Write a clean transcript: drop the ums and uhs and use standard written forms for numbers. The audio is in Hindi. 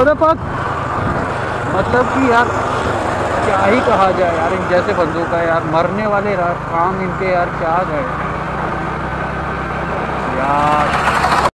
व्हाट द फक, मतलब कि यार क्या ही कहा जाए यार, इन जैसे बंदों का यार, मरने वाले काम इनके यार क्या गए यार।